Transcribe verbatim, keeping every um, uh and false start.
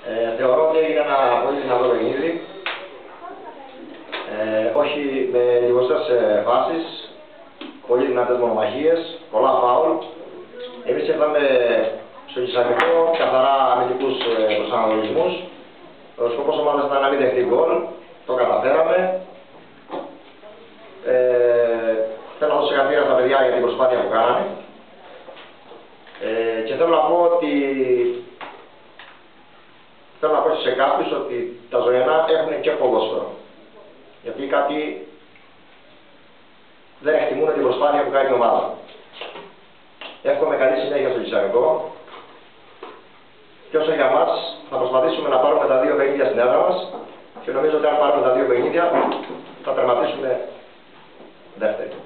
Ε, θεωρώ ότι έγινε ένα πολύ δυνατό παιχνίδι. Ε, όχι με λιγοστές φάσεις, πολύ δυνατές μονομαχίες, πολλά φάουλ. Εμείς ήρθαμε στο Κισαμικό καθαρά αμυντικούς προσανατολισμούς. Ο σκοπός ομάδας ήταν να μην δεχτεί γκολ, το καταφέραμε. Ε, θέλω να δώσω συγχαρητήρια στα παιδιά για την προσπάθεια που κάνανε. Ε, και θέλω να πω ότι θέλω να πω σε κάποιους ότι τα Ζωνιανά έχουν και ποδόσφαιρο. Γιατί κάποιοι δεν εκτιμούν την προσπάθεια που κάνει η ομάδα. Εύχομαι καλή συνέχεια στο Κισαμικό. Και όσο για μας, θα προσπαθήσουμε να πάρουμε τα δύο παιχνίδια στην έδρα μας και νομίζω ότι αν πάρουμε τα δύο παιχνίδια θα τερματίσουμε δεύτερη.